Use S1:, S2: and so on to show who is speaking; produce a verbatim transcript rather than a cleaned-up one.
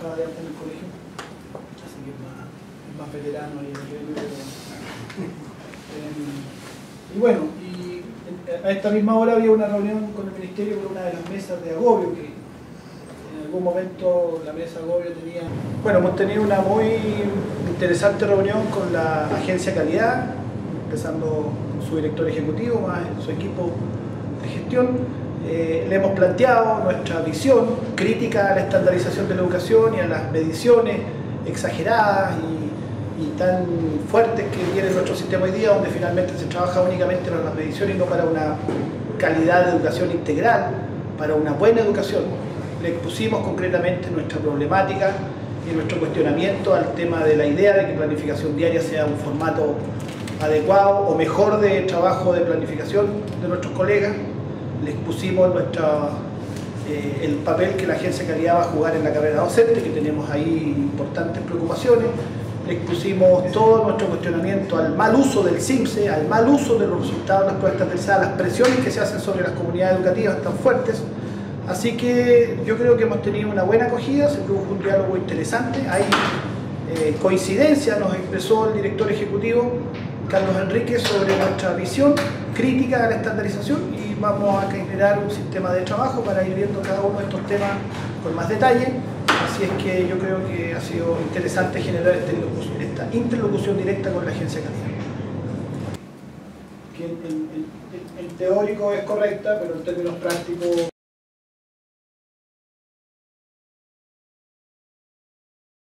S1: trabajaba de antes en el colegio, así que es más, es más veterano ahí en el gremio, pero, eh, y bueno, y a esta misma hora había una reunión con el Ministerio por una de las mesas de agobio, que en algún momento la mesa de agobio tenía... Bueno, hemos tenido una muy interesante reunión con la Agencia Calidad, empezando con su director ejecutivo, más su equipo de gestión. Eh, le hemos planteado nuestra visión crítica a la estandarización de la educación y a las mediciones exageradas y, y tan fuertes que tiene nuestro sistema hoy día, donde finalmente se trabaja únicamente para las mediciones y no para una calidad de educación integral, para una buena educación. Le expusimos concretamente nuestra problemática y nuestro cuestionamiento al tema de la idea de que planificación diaria sea un formato adecuado o mejor de trabajo de planificación de nuestros colegas. Le expusimos nuestra, eh, el papel que la Agencia de Calidad va a jugar en la carrera docente, que tenemos ahí importantes preocupaciones. Le expusimos todo nuestro cuestionamiento al mal uso del CIMSE, al mal uso de los resultados de las pruebas estandarizadas, las presiones que se hacen sobre las comunidades educativas tan fuertes. Así que yo creo que hemos tenido una buena acogida, se produjo un diálogo interesante. Hay eh, coincidencia, nos expresó el director ejecutivo, Carlos Enríquez, sobre nuestra visión crítica a la estandarización, y vamos a generar un sistema de trabajo para ir viendo cada uno de estos temas con más detalle. Así es que yo creo que ha sido interesante generar esta interlocución, esta interlocución directa con la Agencia de Calidad. Que el, el, el, el teórico es correcta, pero en términos prácticos